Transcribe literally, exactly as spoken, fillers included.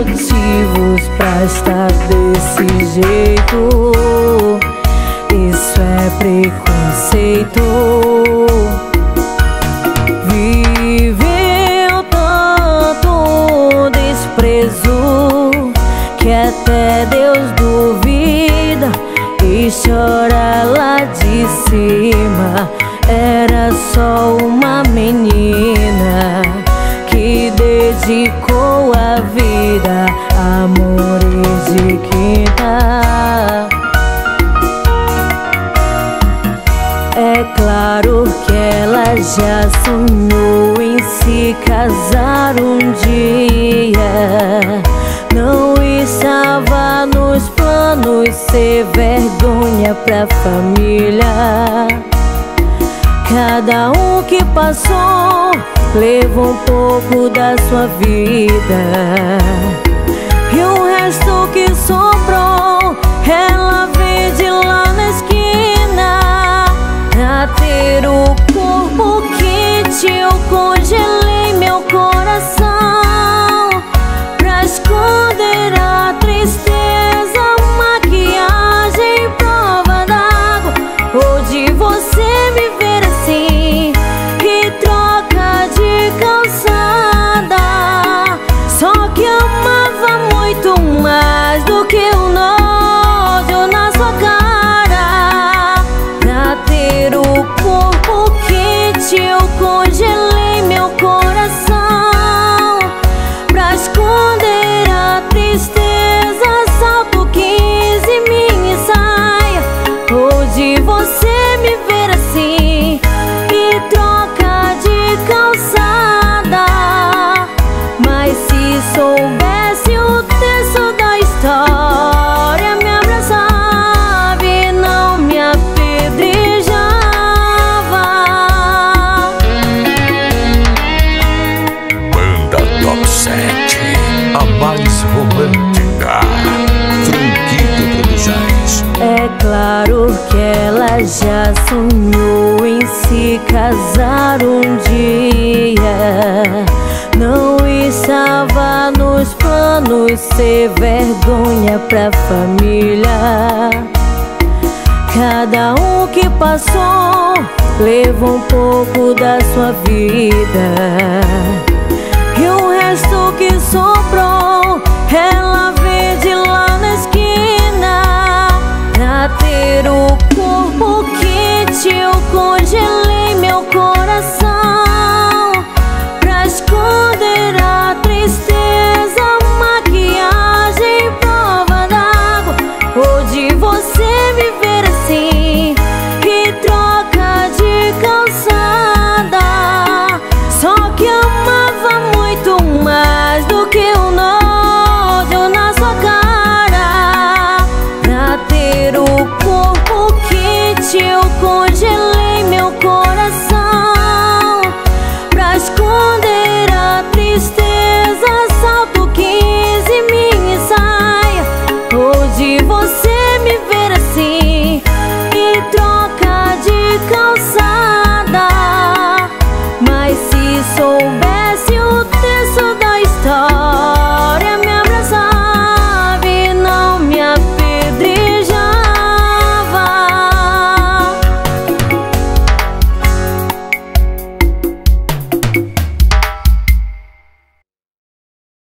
motivos pra estar desse jeito. Isso é preconceito. Viveu tanto desprezo que até Deus duvida e chora lá de cima. Era só uma menina que dedicou a vida a amores de quinta. É claro que ela já sonhou em se casar um dia. Não estava nos planos ser vergonha pra família. Cada um que passou levou um pouco da sua vida, e o resto que sobrou ela vende lá na esquina. Pra ter o corpo quente eu congelei meu coração, pra esconder a tristeza, maquiagem, prova d'água. Hoje você me ver assim e troca de calçada. Só que amava muito mais do que o nojo na sua cara. Pra ter o corpo quente eu congelei meu coração, pra esconder a tristeza, salto quinze minha saia. Hoje você me ver assim e troca de calçada. Mas se soubesse o texto da história, me abraçava e não me apedrejava. Banda Top sete, a mais romântica. Franquito Produções. É claro que ela já sonhou em se casar um dia. Não estava nos planos ser vergonha pra família. Cada um que passou levou um pouco da sua vida, e o resto que